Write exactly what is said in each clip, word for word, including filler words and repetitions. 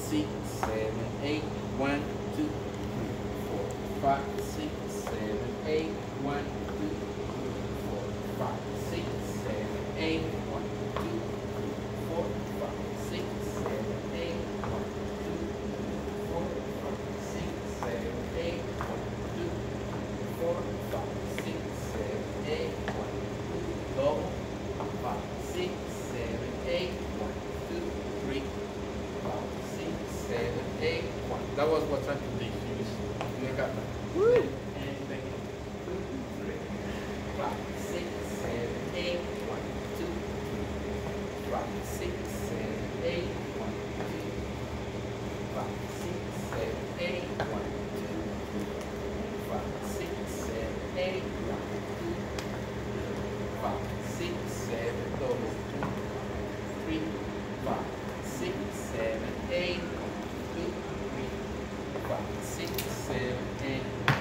six, seven, eight. One, two, three, four, five, six, seven, eight. One, two, three, four, five, six, seven, eight. One, two, three, four, five, six, seven, eight. One, two, three, four, five, six, seven, eight. One, two, three, four, five, six, seven, eight. One, two, double. Five, six, seven, eight. One, two, three, five, six, seven, eight. One. That was what time to do. You got that. Woo! And then two, three, five, six, seven, eight. One, two, three, five, six, seven, eight. One, two, five, six, seven, eight. One, two, five, six, seven, eight. One, two, five, six, seven, those two, three, five, six, seven, eight. One, two, three, five, six, seven, eight.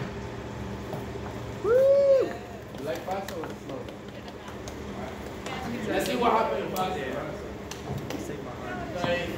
Woo! You like fast or slow? Right. Let's see what happened fast. Save my heart.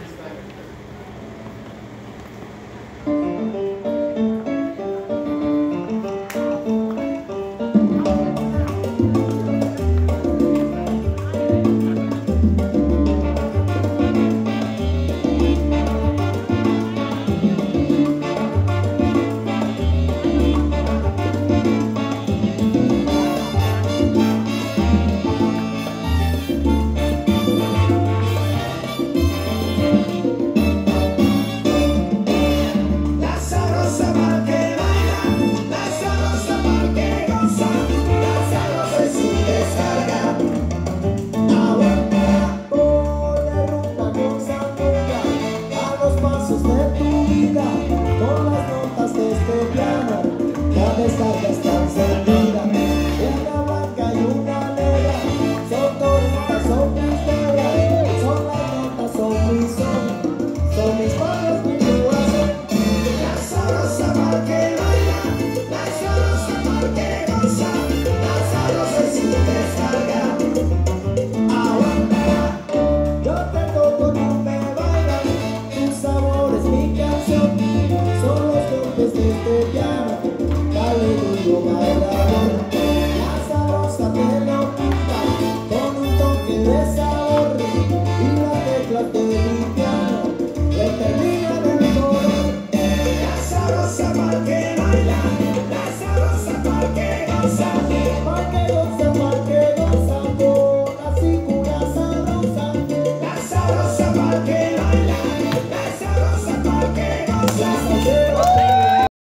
Yeah.